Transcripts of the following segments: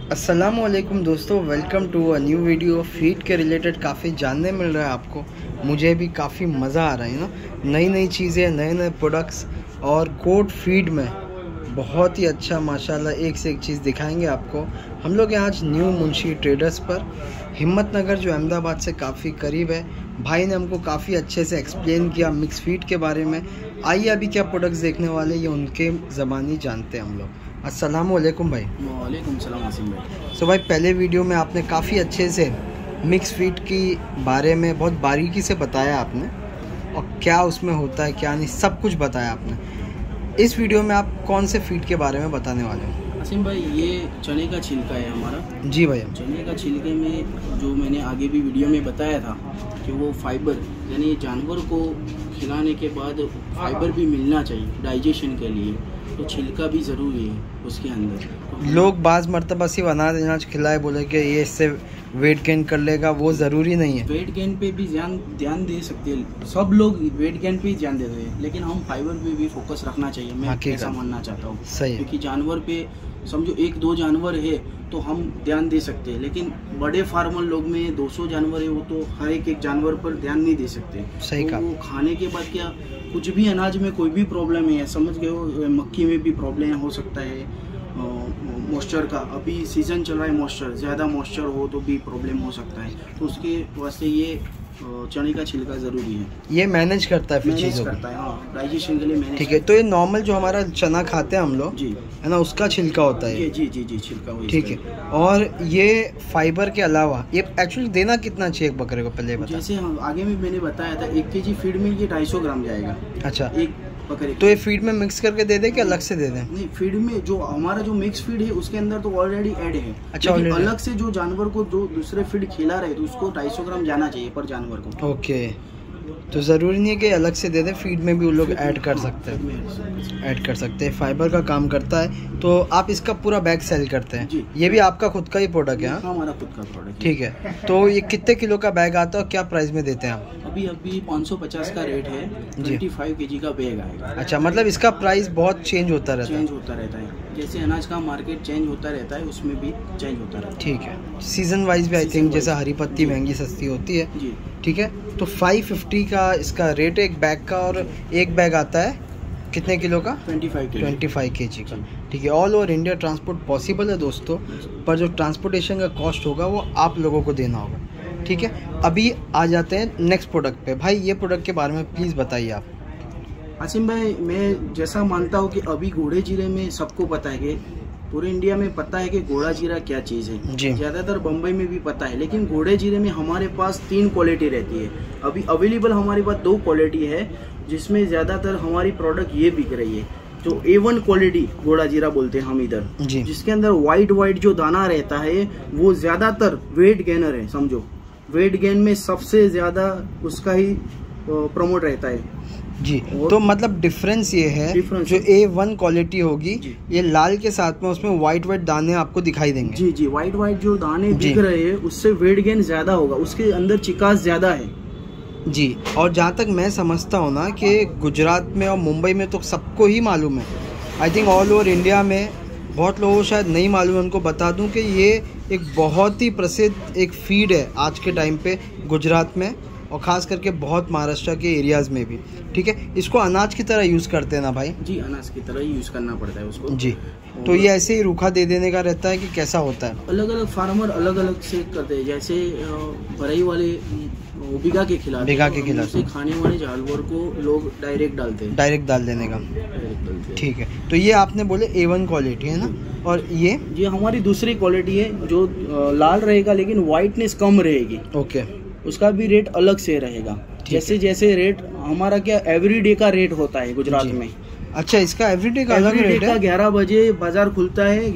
अस्सलामुअलैकुम दोस्तों, welcome to a new video. Feed के रिलेटेड काफ़ी जानने मिल रहा है आपको। मुझे भी काफ़ी मज़ा आ रहा है ना, नई नई चीज़ें, नए नए प्रोडक्ट्स और गोट फीड में बहुत ही अच्छा माशाल्लाह एक से एक चीज़ दिखाएंगे आपको। हम लोग यहाँ आज न्यू मुंशी ट्रेडर्स पर हिम्मत नगर जो अहमदाबाद से काफ़ी करीब है। भाई ने हमको काफ़ी अच्छे से एक्सप्लेन किया मिक्स फीड के बारे में। आइए अभी क्या प्रोडक्ट्स देखने वाले ये उनके ज़बानी जानते हैं हम लोग। अस्सलामुअलैकुम भाई। वालेकुम सलाम आसिम भाई। सो भाई, पहले वीडियो में आपने काफ़ी अच्छे से मिक्स फीड की बारे में बहुत बारीकी से बताया आपने, और क्या उसमें होता है क्या नहीं सब कुछ बताया आपने। इस वीडियो में आप कौन से फीड के बारे में बताने वाले हो? आसिम भाई, ये चने का छिलका है हमारा। जी भैया। चने का छिलके में जो मैंने आगे भी वीडियो में बताया था कि वो फाइबर यानी जानवर को खिलाने के बाद फाइबर भी मिलना चाहिए डाइजेशन के लिए, तो छिलका भी ज़रूरी है उसके अंदर। लोग बाज़ मरतबा सिर्फ अनाज खिलाए बोले कि ये इससे वेट गेन कर लेगा, वो ज़रूरी नहीं है। वेट गेन पे भी ध्यान दे सकते हैं, सब लोग वेट गेन पे ही ध्यान देते हैं, लेकिन हम फाइबर पे भी फोकस रखना चाहिए। मैं ऐसा मानना चाहता हूँ। सही है। क्योंकि जानवर पे समझो 1-2 जानवर है तो हम ध्यान दे सकते हैं, लेकिन बड़े फार्मर लोग में 200 जानवर है, वो तो हर एक जानवर पर ध्यान नहीं दे सकते। सही कहा। वो खाने के बाद क्या कुछ भी अनाज में कोई भी प्रॉब्लम है, समझ गए हो, मक्की में भी प्रॉब्लम हो सकता है, मॉइस्चर का अभी सीजन चल रहा है, मॉइस्चर ज़्यादा मॉइस्चर हो तो भी प्रॉब्लम हो सकता है, तो उसके वास्ते ये चने का छिलका ज़रूरी है। ये मैनेज करता है, फिर मैनेज करता है, हाँ, डाइजेशन के लिए मैनेज। ठीक है, तो ये नॉर्मल जो हमारा चना खाते हैं हम लोग, जी है ना, उसका छिलका होता है। जी जी जी छिलका वही। ठीक है, और ये फाइबर के अलावा ये एक्चुअली देना कितना चाहिए एक बकरे को, पहले बता। जैसे हम आगे में मैंने बताया था 1 kg फीड में ये 250 ग्राम जाएगा। अच्छा, एक बकरे। तो ये फीड में मिक्स करके दे दे कि अलग से दे दें? नहीं, फीड में जो हमारा जो मिक्स फीड है उसके अंदर तो ऑलरेडी ऐड है। अच्छा, अलग से जो जानवर को जो दूसरे फीड खिला रहे तो उसको 250 ग्राम जाना चाहिए पर जानवर को। ओके, तो ज़रूरी नहीं है कि अलग से दे दें, फीड में भी वो लोग ऐड कर सकते हैं, ऐड कर सकते हैं। फाइबर का काम करता है। तो आप इसका पूरा बैग सेल करते हैं? जी। ये भी आपका खुद का ही प्रोडक्ट है? हमारा खुद का प्रोडक्ट। ठीक है, तो ये कितने किलो का बैग आता है और क्या प्राइस में देते हैं आप? अभी 550 का रेट है, 25 kg का बैग आएगा। अच्छा, मतलब इसका प्राइस बहुत चेंज होता रहता है, जैसे अनाज का मार्केट चेंज होता रहता है उसमें भी चेंज होता रहता है। ठीक है, सीजन वाइज भी आई थिंक, जैसा हरी पत्ती महंगी सस्ती होती है जी। ठीक है, तो 550 का इसका रेट है एक बैग का, और एक बैग आता है कितने किलो का? 25 kg का। ठीक है, all over India transport possible है दोस्तों, पर जो ट्रांसपोर्टेशन का कॉस्ट होगा वो आप लोगों को देना होगा। ठीक है, अभी आ जाते हैं नेक्स्ट प्रोडक्ट पे। भाई, ये प्रोडक्ट के बारे में प्लीज़ बताइए आप। आसिम भाई, मैं जैसा मानता हूँ कि अभी घोड़े जीरे में सबको पता है कि पूरे इंडिया में पता है कि घोड़ा जीरा क्या चीज़ है। ज़्यादातर बम्बई में भी पता है, लेकिन घोड़े जीरे में हमारे पास 3 क्वालिटी रहती है। अभी अवेलेबल हमारे पास 2 क्वालिटी है, जिसमें ज़्यादातर हमारी प्रोडक्ट ये बिक रही है, जो A1 क्वालिटी घोड़ा जीरा बोलते हैं हम इधर, जिसके अंदर वाइट जो दाना रहता है वो ज़्यादातर वेट गेनर है। समझो, वेट गेन में सबसे ज़्यादा उसका ही प्रमोट रहता है। जी, तो मतलब डिफरेंस ये है, जो A1 क्वालिटी होगी ये लाल के साथ में उसमें वाइट दाने आपको दिखाई देंगे। जी, वाइट जो दाने दिख रहे हैं उससे वेट गेन ज्यादा होगा, उसके अंदर चिकास ज्यादा है। जी, और जहाँ तक मैं समझता हूँ ना कि गुजरात में और मुंबई में तो सबको ही मालूम है, I think all over India में बहुत लोगों को शायद नहीं मालूम है। उनको बता दूं कि ये एक बहुत ही प्रसिद्ध एक फीड है आज के टाइम पे गुजरात में, और ख़ास करके बहुत महाराष्ट्र के एरियाज़ में भी। ठीक है, इसको अनाज की तरह यूज़ करते हैं ना भाई? जी, अनाज की तरह ही यूज़ करना पड़ता है उसको। जी, तो ये ऐसे ही रूखा दे देने का रहता है कि कैसा होता है? अलग अलग फार्मर अलग अलग से करते हैं, जैसे बरई वाले भिगा के खिलाते हैं, खाने वाले जानवर को लोग डायरेक्ट डालते हैं, डायरेक्ट डाल देने का। ठीक है, तो ये आपने बोले A1 क्वालिटी है ना, और ये हमारी दूसरी क्वालिटी है जो लाल रहेगा लेकिन वाइटनेस कम रहेगी। ओके, उसका भी रेट अलग से रहेगा। जैसे रेट हमारा क्या एवरीडे का रेट होता है गुजरात में। अच्छा, इसका एवरीडे का अलग रेट है? 11 बजे बाजार खुलता है,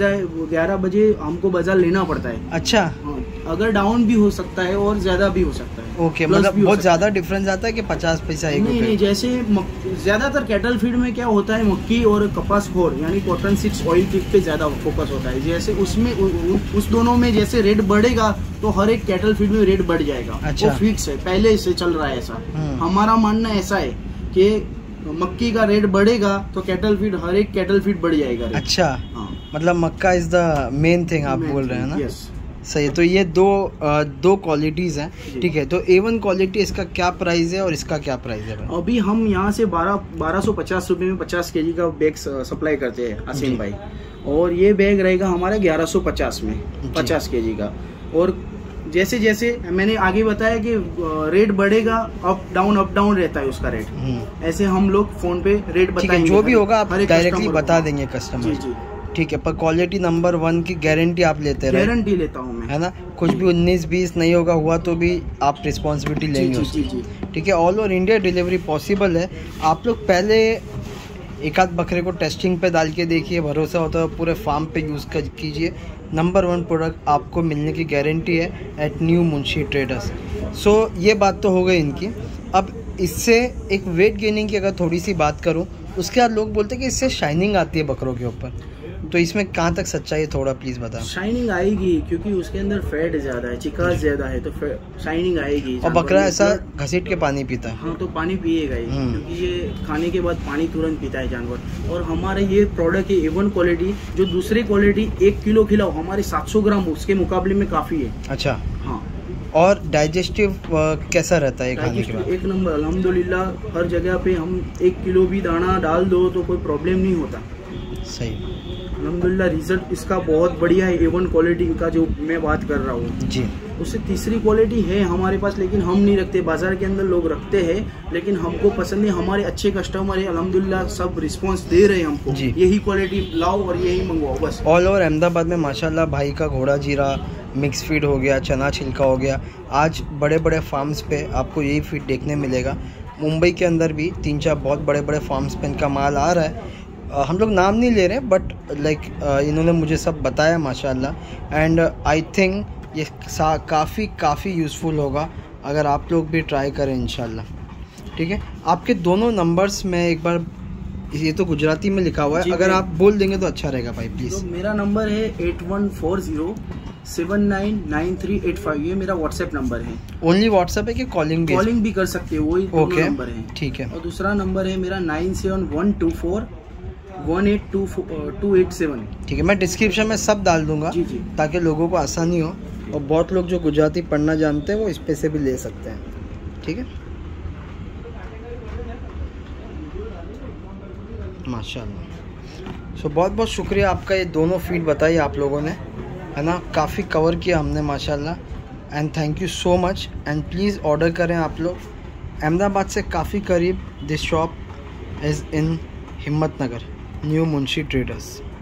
11 बजे हमको बाजार लेना पड़ता है। अच्छा, हाँ, अगर डाउन भी हो सकता है और ज्यादा भी हो सकता है। ओके, मतलब बहुत ज्यादा डिफरेंस आता है कि 50 पैसा? नहीं, जैसे ज्यादातर कैटल फीड में क्या होता है, मक्की और कपास खोर यानी कॉटन 6 ऑयल फीड पे ज्यादा फोकस होता है। जैसे उसमें उस दोनों में जैसे रेट बढ़ेगा तो हर एक कैटल फीड में रेट बढ़ जाएगा। अच्छा, वो फिक्स है, पहले से चल रहा है ऐसा। हमारा मानना ऐसा है कि मक्की का रेट बढ़ेगा तो कैटल फीड हर एक कैटल फीड बढ़ जाएगा। अच्छा, हाँ, मतलब मक्का इज़ द मेन थिंग आप बोल रहे हैं ना? यस सही है। तो ये दो क्वालिटीज़ हैं, ठीक है। तो A1 क्वालिटी इसका क्या प्राइस है और इसका क्या प्राइस है? अभी हम यहाँ से 1250 रुपये में 50 kg का बैग सप्लाई करते हैं आसिम भाई, और ये बैग रहेगा हमारा 1150 में 50 kg का। और जैसे जैसे मैंने आगे बताया कि रेट बढ़ेगा, अप डाउन रहता है उसका रेट। ऐसे हम लोग फोन पे रेट बताएंगे, जो भी होगा आप डायरेक्टली बता देंगे कस्टमर। जी जी ठीक है। पर क्वालिटी नंबर 1 की गारंटी आप लेते हैं? गारंटी लेता हूँ मैं, है ना? कुछ भी 19-20 नहीं होगा हुआ तो भी आप रिस्पॉन्सिबिलिटी लेंगे उसकी। ठीक है। All over India delivery possible है। आप लोग पहले एक आध बकरे को टेस्टिंग पे डाल के देखिए, भरोसा होता है पूरे फार्म पे यूज़ कीजिए। नंबर 1 प्रोडक्ट आपको मिलने की गारंटी है at New Munshi Traders. So ये बात तो हो गई इनकी। अब इससे एक वेट गेनिंग की अगर थोड़ी सी बात करूँ, उसके बाद लोग बोलते हैं कि इससे शाइनिंग आती है बकरों के ऊपर, तो इसमें कहाँ तक सच्चाई है, थोड़ा प्लीज बताओ। शाइनिंग आएगी क्योंकि उसके अंदर फैट ज्यादा है, चिकास ज्यादा है, तो शाइनिंग आएगी। और बकरा ऐसा घसीट के पानी पीता है? हाँ, तो पानी पिएगा ही, क्योंकि ये खाने के बाद पानी तुरंत पीता है जानवर। और हमारा ये प्रोडक्ट है A1 क्वालिटी, जो दूसरी क्वालिटी 1 किलो खिलाओ हमारे 700 ग्राम उसके मुकाबले में काफी है। अच्छा। हाँ। और डाइजेस्टिव कैसा रहता है खाने के बाद? एक नंबर अल्हम्दुलिल्लाह। हर जगह पे हम 1 किलो भी दाना डाल दो तो कोई प्रॉब्लम नहीं होता। सही। अल्हम्दुलिल्लाह रिजल्ट इसका बहुत बढ़िया है। A1 क्वालिटी का जो मैं बात कर रहा हूँ जी, उससे तीसरी क्वालिटी है हमारे पास, लेकिन हम नहीं रखते। बाजार के अंदर लोग रखते हैं, लेकिन हमको पसंद है। हमारे अच्छे कस्टमर है अल्हम्दुलिल्लाह, सब रिस्पांस दे रहे हैं हमको। यही क्वालिटी लाओ और यही मंगवाओ बस। ऑल ओवर अहमदाबाद में माशाल्लाह भाई का घोड़ा जीरा, मिक्स फीड हो गया, चना छिलका हो गया, आज बड़े बड़े फार्म्स पे आपको यही फीड देखने मिलेगा। मुंबई के अंदर भी 3-4 बहुत बड़े बड़े फार्म्स पे इनका माल आ रहा है। हम लोग नाम नहीं ले रहे, बट लाइक इन्होंने मुझे सब बताया माशाल्लाह। एंड आई थिंक ये काफ़ी यूज़फुल होगा अगर आप लोग भी ट्राई करें इंशाल्लाह। ठीक है। आपके दोनों नंबर्स में एक बार, ये तो गुजराती में लिखा हुआ है, अगर आप बोल देंगे तो अच्छा रहेगा भाई प्लीज़। तो मेरा नंबर है 8140799385। ये मेरा व्हाट्सएप नंबर है। ओनली व्हाट्सएप है कि कॉलिंग भी कर सकते हो? वही नंबर है। ठीक है। और दूसरा नंबर है मेरा 9712418287। ठीक है। मैं डिस्क्रिप्शन में सब डाल दूंगा जी, ताकि लोगों को आसानी हो। और बहुत लोग जो गुजराती पढ़ना जानते हैं वो इस पे से भी ले सकते हैं। ठीक है। माशाल्लाह। सो बहुत बहुत शुक्रिया आपका, ये दोनों फीड बताई आप लोगों ने, है ना? काफ़ी कवर किया हमने माशाल्लाह, and thank you so much. And please order करें आप लोग। अहमदाबाद से काफ़ी करीब दिस शॉप इज़ इन हिम्मत नगर, न्यू मुंशी ट्रेडर्स।